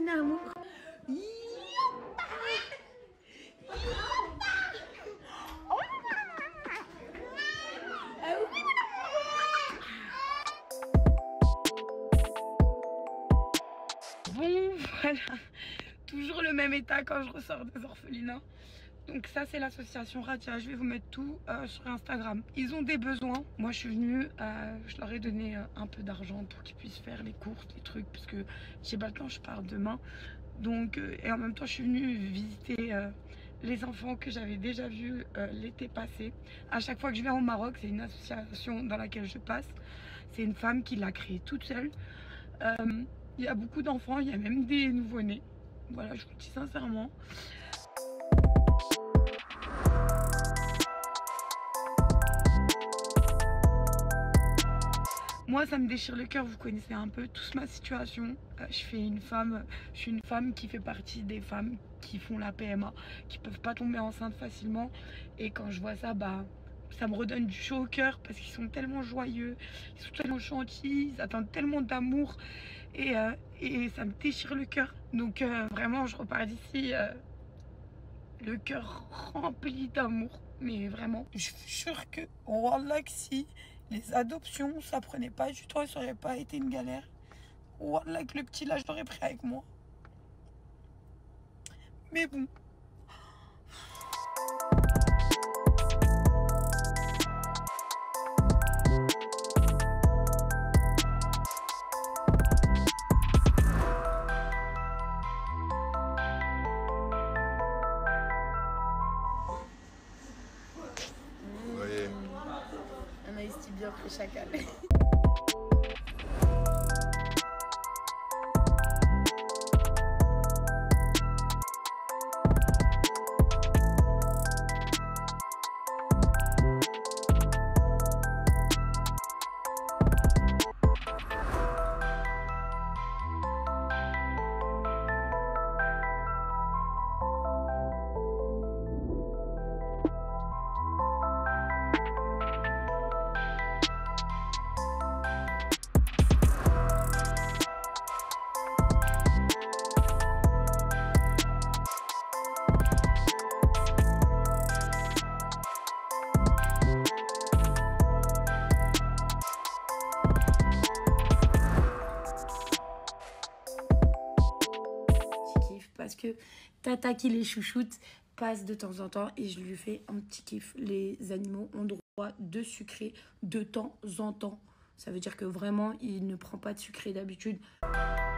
amour. Bon, voilà, toujours le même état quand je ressors des orphelinats. Donc ça c'est l'association Radia, je vais vous mettre tout sur Instagram. Ils ont des besoins, moi je suis venue, je leur ai donné un peu d'argent pour qu'ils puissent faire les courses, les trucs, parce que j'ai pas le temps, je pars demain. Donc, et en même temps je suis venue visiter les enfants que j'avais déjà vus l'été passé. À chaque fois que je viens au Maroc, c'est une association dans laquelle je passe. C'est une femme qui l'a créée toute seule. Il y a beaucoup d'enfants, il y a même des nouveau-nés. Voilà, je vous le dis sincèrement. Moi, ça me déchire le cœur, vous connaissez un peu tous ma situation. Je suis une femme qui fait partie des femmes qui font la PMA, qui peuvent pas tomber enceinte facilement. Et quand je vois ça, bah, ça me redonne du chaud au cœur parce qu'ils sont tellement joyeux, ils sont tellement gentils, ils attendent tellement d'amour et ça me déchire le cœur. Donc vraiment, je repars d'ici le cœur rempli d'amour, mais vraiment. Je suis sûre que, wallah, que si les adoptions, ça prenait pas du temps, ça aurait pas été une galère. Wallah, que le petit là, je l'aurais pris avec moi. Mais bon. Anaïs Tibia après chacal. Parce que Tata qui les chouchoute passe de temps en temps et je lui fais un petit kiff. Les animaux ont droit de sucrer de temps en temps. Ça veut dire que vraiment, il ne prend pas de sucré d'habitude.